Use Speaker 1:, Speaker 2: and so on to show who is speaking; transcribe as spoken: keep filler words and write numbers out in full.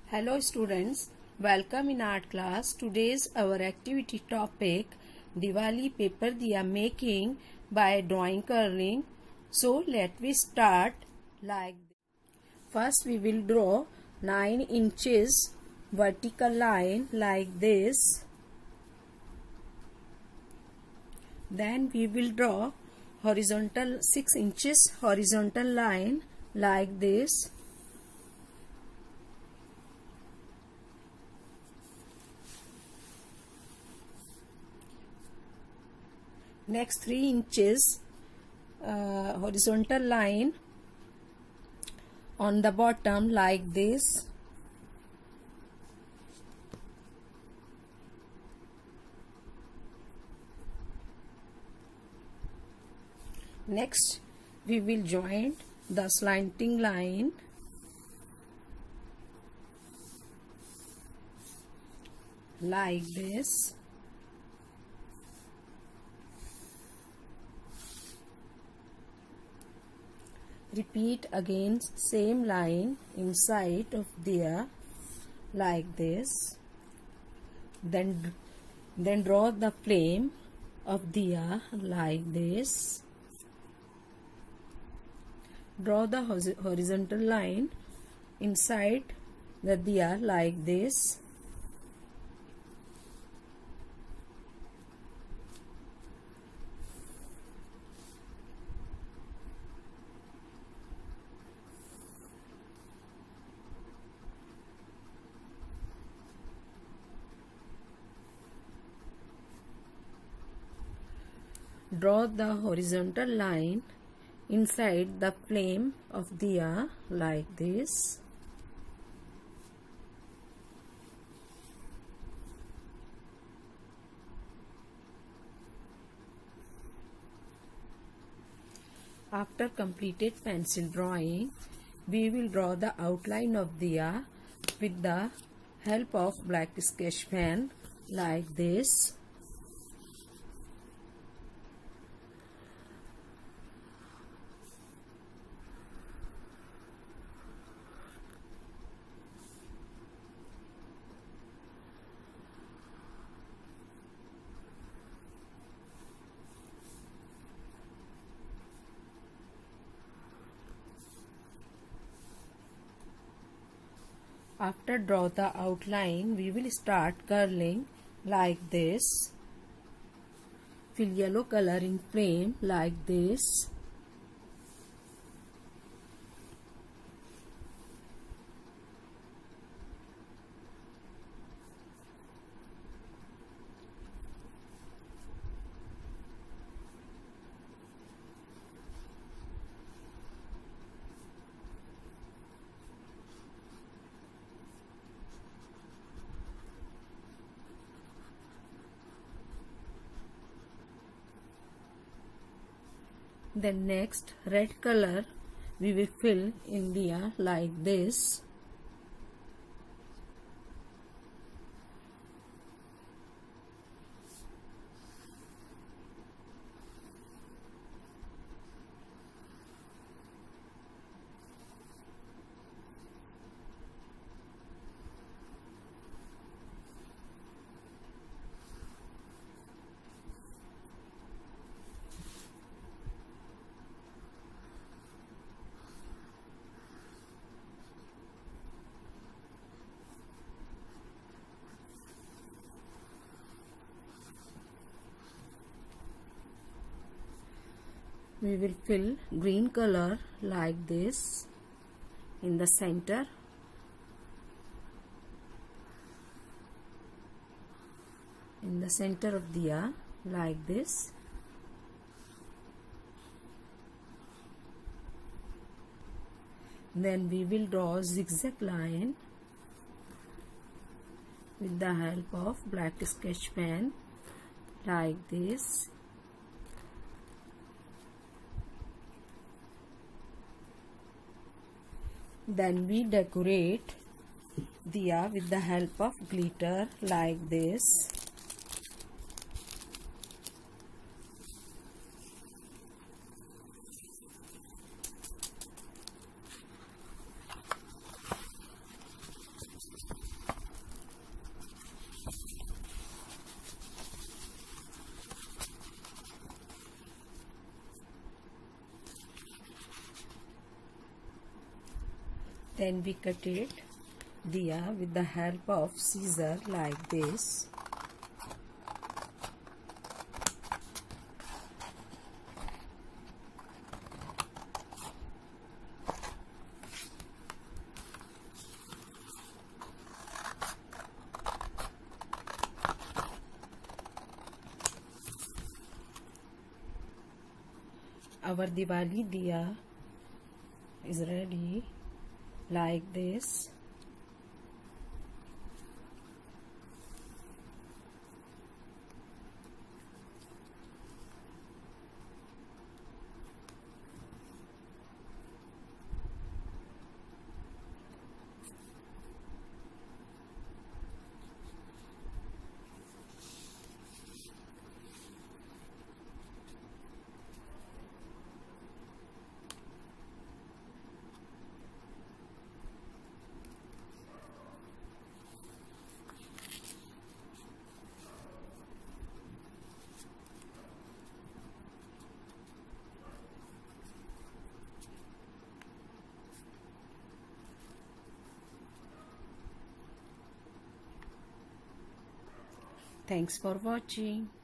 Speaker 1: Hello students, welcome in art class. Today's our activity topic Diwali paper diya making by drawing curling. So let we start like this. First we will draw nine inches vertical line like this. Then we will draw horizontal six inches horizontal line like this. Next three inches uh, horizontal line on the bottom like this. Next we will join the slanting line like this. Repeat again same line inside of diya like this. Then then draw the flame of diya like this. Draw the horizontal line inside the diya like this. Draw the horizontal line inside the flame of diya like this. After completed pencil drawing, we will draw the outline of diya with the help of black sketch pen like this. After draw the outline, we will start curling like this. Fill yellow color in flame like this. Then next red color we will fill in diya like this. We will fill green color like this in the center. In the center of diya like this. Then we will draw zigzag line with the help of black sketch pen like this. Then we decorate diya with the help of glitter like this. Then we cut it diya with the help of scissor like this. Our Diwali diya is ready like this. Thanks for watching.